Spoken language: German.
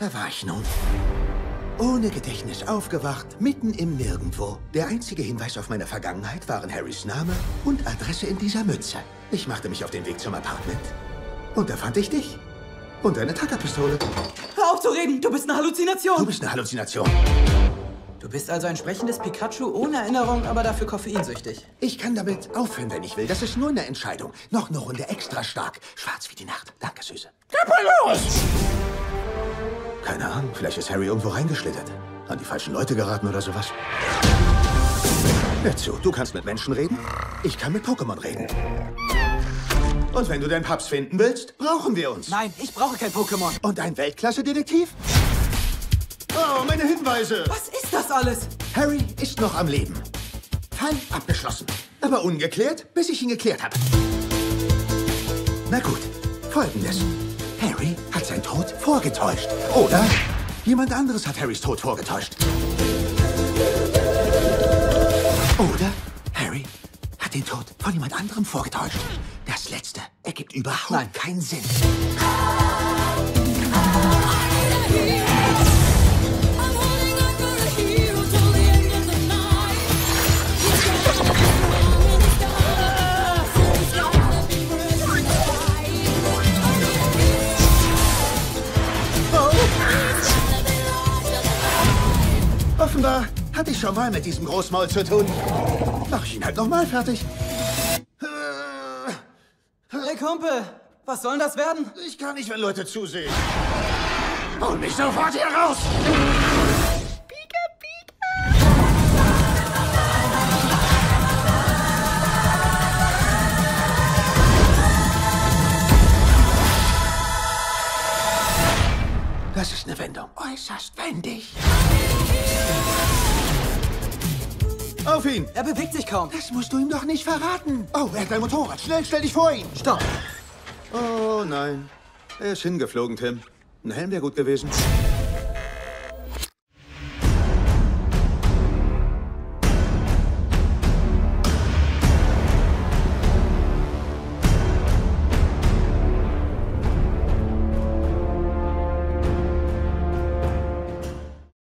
Da war ich nun. Ohne Gedächtnis aufgewacht, mitten im Nirgendwo. Der einzige Hinweis auf meine Vergangenheit waren Harrys Name und Adresse in dieser Mütze. Ich machte mich auf den Weg zum Apartment. Und da fand ich dich. Und deine Tackerpistole. Hör auf zu reden, du bist eine Halluzination. Du bist eine Halluzination. Du bist also ein sprechendes Pikachu ohne Erinnerung, aber dafür koffeinsüchtig. Ich kann damit aufhören, wenn ich will. Das ist nur eine Entscheidung. Noch eine Runde extra stark. Schwarz wie die Nacht. Danke, Süße. Gib mal los! Keine Ahnung, vielleicht ist Harry irgendwo reingeschlittert. An die falschen Leute geraten oder sowas. Hör zu, du kannst mit Menschen reden. Ich kann mit Pokémon reden. Und wenn du deinen Paps finden willst, brauchen wir uns. Nein, ich brauche kein Pokémon. Und ein Weltklasse-Detektiv? Oh, meine Hinweise. Was ist das alles? Harry ist noch am Leben. Fall abgeschlossen. Aber ungeklärt, bis ich ihn geklärt habe. Na gut, Folgendes. Harry hat seinen Tod vorgetäuscht. Oder jemand anderes hat Harrys Tod vorgetäuscht. Oder Harry hat den Tod von jemand anderem vorgetäuscht. Das Letzte ergibt überhaupt keinen Sinn. Offenbar hatte ich schon mal mit diesem Großmaul zu tun. Mach ich ihn halt noch mal fertig. Hey Kumpel, was soll denn das werden? Ich kann nicht, wenn Leute zusehen. Hol mich sofort hier raus! Pika, Pika. Das ist eine Wendung. Äußerst wendig. Auf ihn! Er bewegt sich kaum. Das musst du ihm doch nicht verraten. Oh, er hat ein Motorrad. Schnell, stell dich vor ihn. Stopp. Oh nein. Er ist hingeflogen, Tim. Ein Helm wäre gut gewesen.